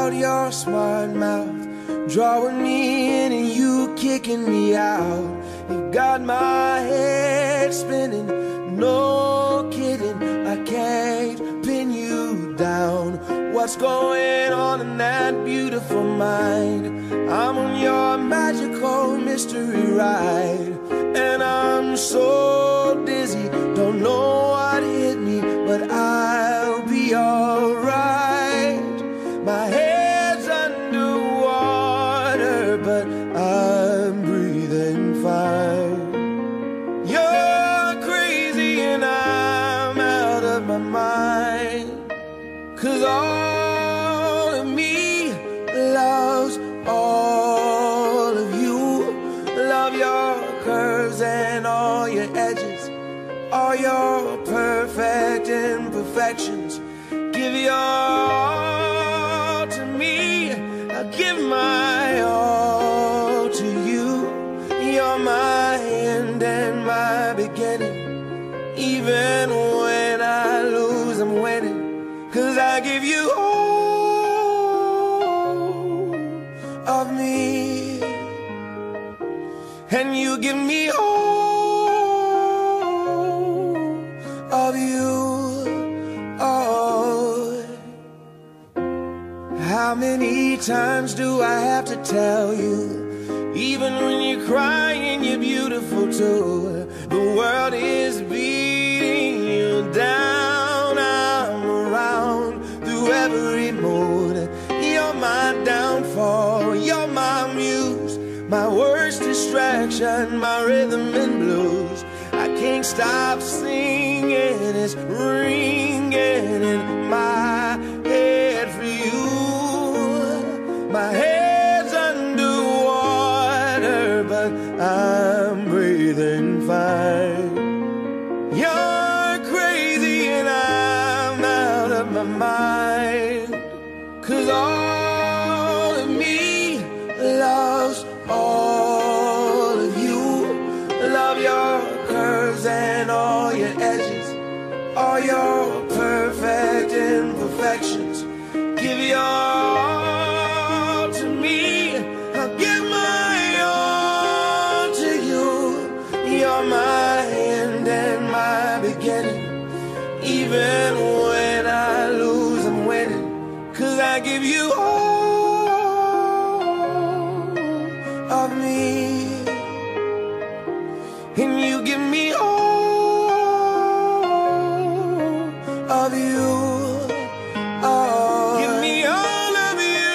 about your smart mouth, drawing me in and you kicking me out. You got my head spinning, no kidding, I can't pin you down. What's going on in that beautiful mind? I'm on your magical mystery ride, and I'm so dizzy, don't know what hit me, but I'll be alright. My head's underwater, but I'm breathing fine. You're crazy and I'm out of my mind, 'cause all of me loves all of you. Love your curves and all your edges, all your perfect imperfections. Give your all to me, I give my all to you. You're my end and my beginning. Even when I lose, I'm winning, 'cause I give you all of me, and you give me all of you. Oh, how many times do I have to tell you, even when you're crying, you're beautiful too. The world is beating you down, I'm around through every mood. You're my downfall, you're my muse, my worst distraction, my rhythm and blues. I can't stop singing, it's ringing in my head for you. My head's underwater, but I'm breathing fine. You're crazy and I'm out of my mind, 'cause all of me loves all of you. Love your curves and all your edges, all your perfect imperfections. Give your all to me, I'll give my all to you. You're my end and my beginning. Even when I lose, I'm winning, 'cause I give you all of me, and you give me all of you. Oh, give me all of you.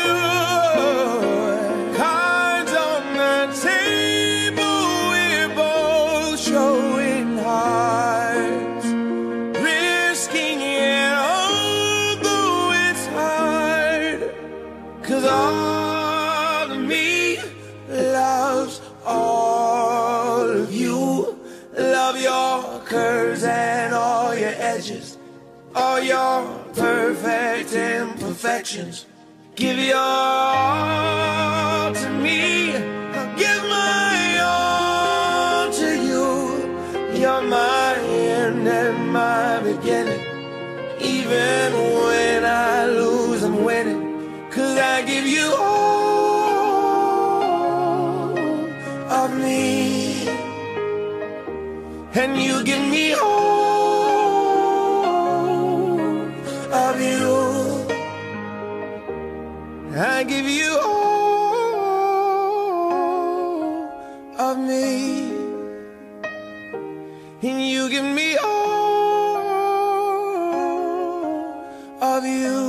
Cards on the table, we're both showing hearts, risking it although it's hard, 'cause all of me loves all of you. Love your curves and all your edges, all your perfect imperfections. Give your all to me, I'll give my all to you. You're my end and my beginning. Even when I lose, I'm winning, 'cause I give you all of me, and you give me all of you. I give you all of me, and you give me all of you.